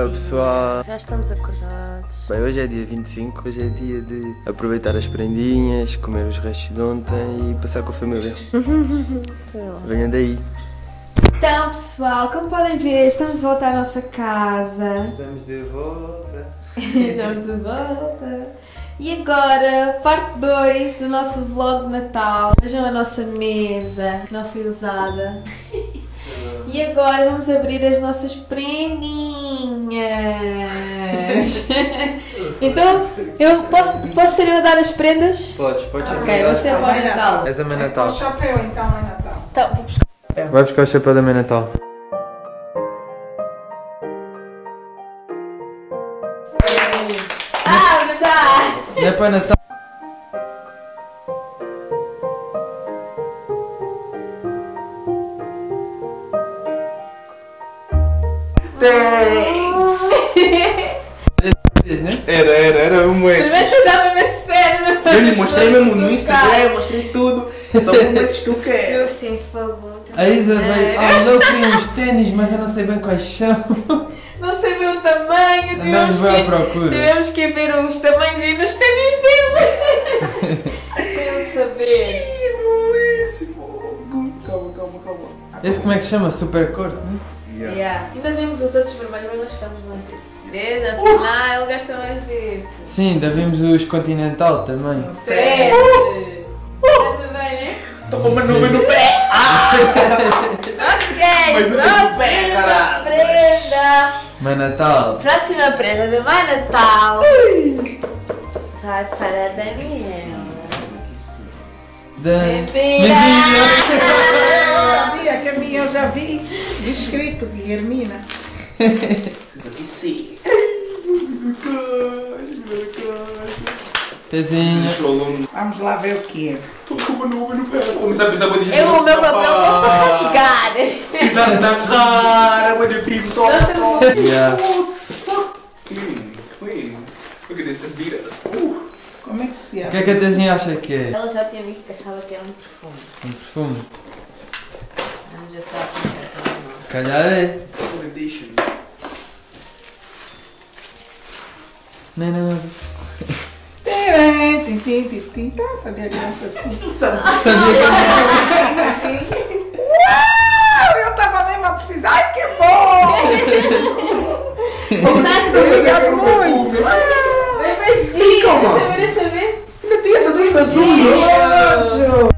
Bora pessoal! Já estamos acordados. Bem, hoje é dia 25, hoje é dia de aproveitar as prendinhas, comer os restos de ontem e passar com a família. Venham daí! Então pessoal, como podem ver, estamos de volta à nossa casa. Estamos de volta! Estamos de volta. E agora, parte 2 do nosso vlog de Natal. Vejam a nossa mesa, que não foi usada. E agora vamos abrir as nossas prendinhas. Então, eu posso ser eu a dar as prendas? Podes ser. Ok, você é para o Natal. És a Mãe Natal. O chapéu então, Mãe Natal. Então, vou buscar. Vai buscar o chapéu da Mãe Natal. Ah, já! Não é para Natal. Era um mês. Experimenta já mesmo sério, meu. Eu lhe mostrei mesmo no Instagram, mostrei tudo. Só um desses que eu quero. Eu sim, por favor. A Isa veio, eu queria uns ténis, mas eu não sei bem quais são. Não sei ver o tamanho, Andamos bem à procura. tivemos que ver os tamanhos e nos ténis dele. Quero saber. Esse fogo. Calma. Esse como é que se chama? Super corte, né? Yeah. Ainda vimos os outros vermelhos, mas nós gostamos mais desses. Desde afinal, ele gosta mais desses. Sim, ainda vimos os Continental também. Sério? Está bem, né? Tô com uma nuvem no pé. Ok, Mas não tem próxima pé, caralho. prenda. Mãe Natal. Próxima prenda de Mãe Natal. Vai para Daniel. Mentira! Sabia que a minha eu já vi escrito Guilhermina. Isso aqui sim. Tezinha. Vamos lá ver o que é. Tô com uma nuvem no pé. Vou começar a pensar muito de Eu, o meu papel, vou só rasgar. Pisar na cara, muito de piso, top. Nós temos Yeah. Nossa. Clean. Look at this Adidas. Como é que se O que abre? é que a Tezinha acha que é? Ela já tinha dito que achava que era um perfume. Um perfume. Vamos ver se ela aplica. Se calhar é. Full edition. Não. Tá, sabia que era um perfume. Sabia Uau, eu tava mesmo a precisar. Ai, que bom! Gostaste do Obrigado muito. Vem beijinho, deixa eu ver. Ainda tinha tudo isso azul. Nojo.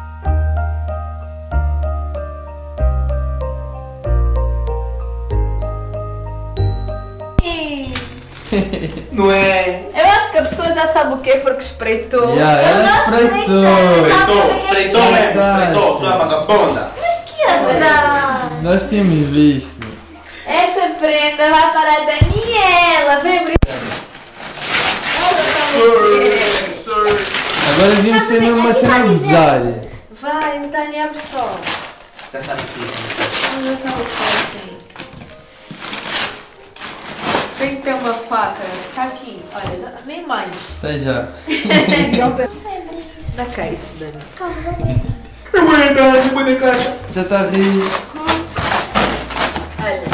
Não é? Eu acho que a pessoa já sabe o que é porque espreitou. Yeah, ela espreitou. Espreitou mesmo, espreitou, sua vagabunda. Não. Nós tínhamos visto. Esta prenda vai para a Daniela. Vem abrir. Sorry. Agora devíamos ser mesmo uma cena a gozar. Vai, Dani, abre só. Já sabe sim. Vamos ver se ela faz assim. Tem que ter uma faca. Está aqui. Olha, já, nem mais. Até já. Dá cá isso, Dani. Eu vou de caixa. Já está a rir. Olha.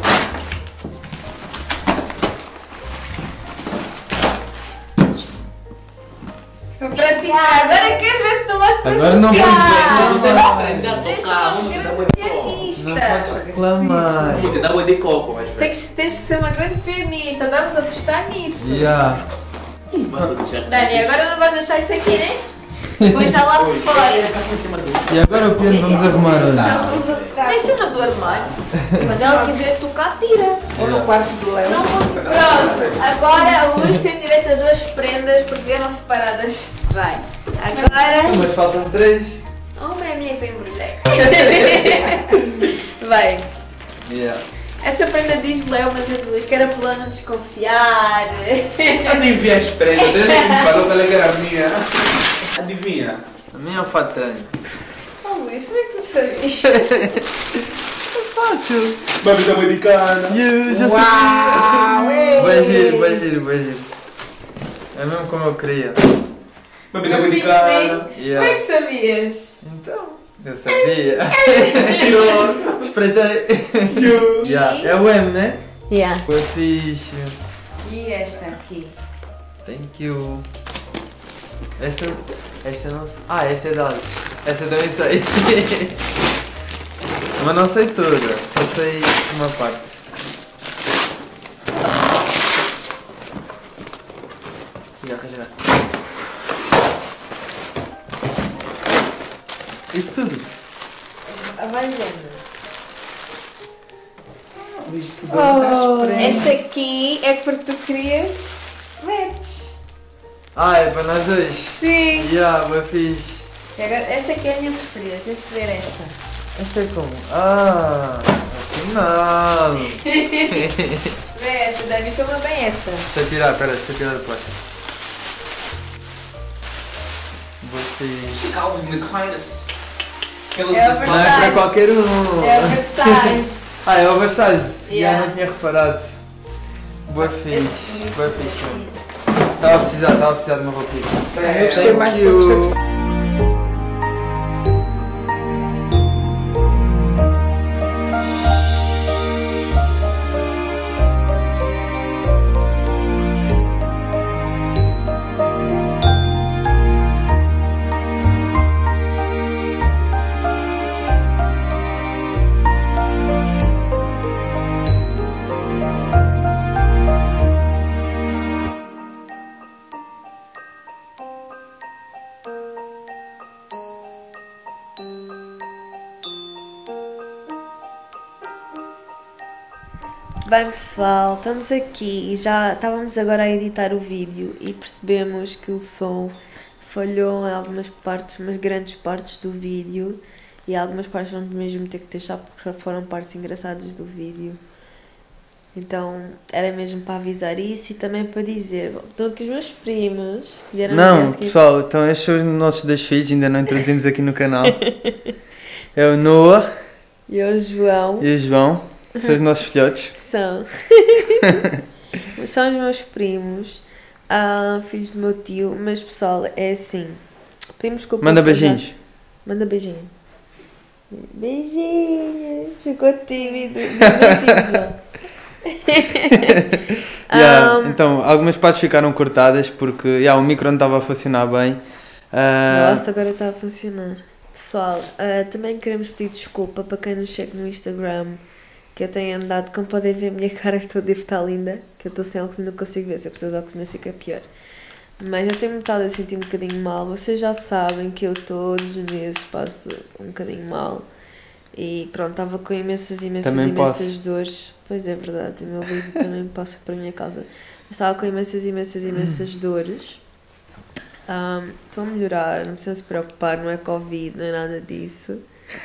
Para ti. Agora quero ver se não vais para Agora não podes Você vai aprender a Tens tocar. de Vamos ser te dar um uma grande de coco. pianista. Não podes reclamar. Vamos te dar uma de coco, mas velho. Tens que ser uma grande pianista. Vamos apostar nisso. Yeah. Posso deixar. Dani, agora não vais deixar isso aqui, né? Põe já lá fora. E agora o piano vamos arrumar onde? Nem em cima do armário. Quando ela quiser tocar, tira. Ou no quarto do Léo. Pronto. Agora o Luís tem direito a 2 prendas porque eram separadas. Vai. Agora. Mas faltam 3. Oh, minha minha tem embrulhei. Vai. Yeah. Essa prenda diz Léo, mas é do Luís, que era para não desconfiar. Eu nem vi as prendas, ele nem me falou que ela era minha. Adivinha? A minha é um fato treino. Oh, Luís, como é que tu sabias? É fácil. Vai me dar uma de cara. Já Uau, sabia. ei. Vai giro. É mesmo como eu queria. Vai me dar Não uma de viste cara. bem? Como é que sabias? Então, eu sabia. Mentiroso. Espreitei. You. Yeah. É o M, né? Yeah. Foi fixe. E esta aqui? Thank you. Esta não sei. Ah, esta é de Alice. Essa também sei. Mas não sei toda, só sei uma parte. Já. Isso tudo? Vai vendo. Isto está Esta aqui é porque tu querias metes. Ah, é para nós dois? Sim. Foi fixe. Esta aqui é a minha preferida, tens de ver esta. Esta é como? Ah, afinal. Vê essa, Dani, toma bem essa. Deixa eu tirar depois. Vou fixe. Calvos in the kindness. Aquelas É das verdade. Não é para qualquer um. É oversize. Ah, é oversize? Yeah. Já não tinha reparado. Boa Esse fixe. lixo Boa aqui. fixe. Estava a precisar de uma roupinha. Eu gostei mais Thank you. Bem pessoal, estamos aqui e já estávamos agora a editar o vídeo e percebemos que o som falhou em algumas partes, mas grandes partes do vídeo, e algumas partes vamos mesmo ter que deixar porque foram partes engraçadas do vídeo. Então era mesmo para avisar isso e também para dizer, estão aqui os meus primos que vieram no dia a Não, seguir. pessoal, então estes são os nossos dois filhos, ainda não introduzimos aqui no canal. É o Noah E o João. e o João, são os nossos filhotes. São. São os meus primos, filhos do meu tio, mas pessoal, é assim. Pedimos desculpa. Manda por já- beijinhos. Manda beijinho. Beijinhos. Ficou tímido. Beijinhos, João. Então, algumas partes ficaram cortadas porque o micro não estava a funcionar bem. Nossa, agora está a funcionar. Pessoal, também queremos pedir desculpa para quem nos segue no Instagram, que eu tenho andado, como podem ver a minha cara, que deve estar linda, que eu estou sem óculos e não consigo ver, se eu preciso de óculos ainda fica pior. Mas eu tenho estado a sentir um bocadinho mal, vocês já sabem que eu todos os meses passo um bocadinho mal. E pronto, estava com imensas Também posso. dores. Pois é verdade, o meu vídeo também passa para a minha casa. Estava com imensas dores. Estou a melhorar, não precisam se preocupar, não é Covid, não é nada disso.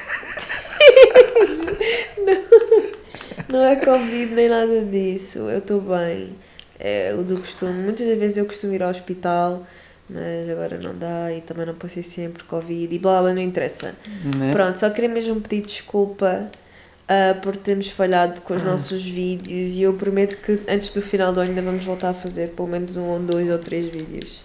Não é Covid nem nada disso, eu estou bem. É o do costume. Muitas das vezes eu costumo ir ao hospital, mas agora não dá e também não posso ir sempre Covid e blá blá, não interessa. Né? Pronto, só queria mesmo pedir desculpa por termos falhado com os nossos vídeos e eu prometo que antes do final do ano ainda vamos voltar a fazer pelo menos 1 ou 2 ou 3 vídeos.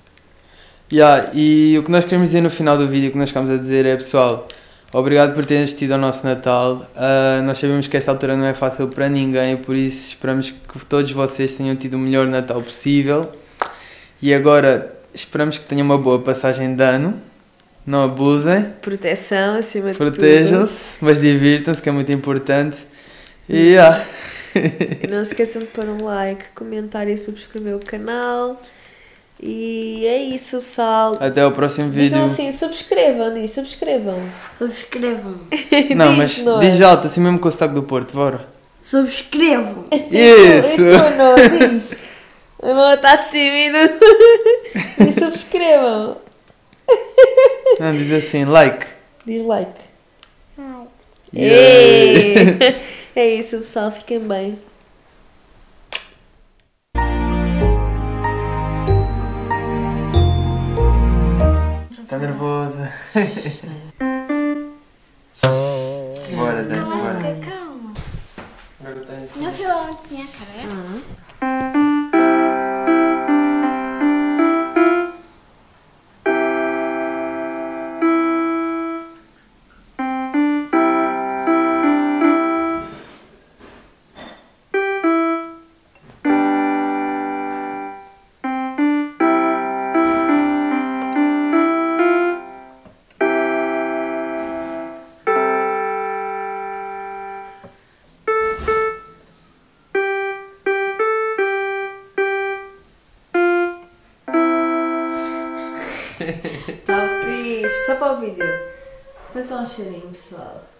E o que nós queremos dizer no final do vídeo, o que nós ficamos a dizer é, pessoal, obrigado por terem assistido ao nosso Natal. Nós sabemos que esta altura não é fácil para ninguém, por isso esperamos que todos vocês tenham tido o melhor Natal possível. E agora esperamos que tenham uma boa passagem de ano. Não abusem, Proteção acima de tudo. protejam-se, mas divirtam-se, que é muito importante. E Não se esqueçam de pôr um like, comentar e subscrever o canal. E é isso, pessoal. até ao próximo vídeo. Digam assim, subscrevam. Subscrevam. Não, mas Noah. diz alto, assim mesmo com o sotaque do Porto, bora. Subscrevam. Isso! E tu, Noah, diz. O Noah está tímido. E subscrevam. Não, diz assim, like. Diz like. Yeah. Ei. É isso, pessoal. Fiquem bem. Tá nervosa. Bora, Dani, bora. Calma. Agora tá assim. Não viu onde minha cara é? Tá fixe. Só para o vídeo. Foi só um cheirinho, pessoal.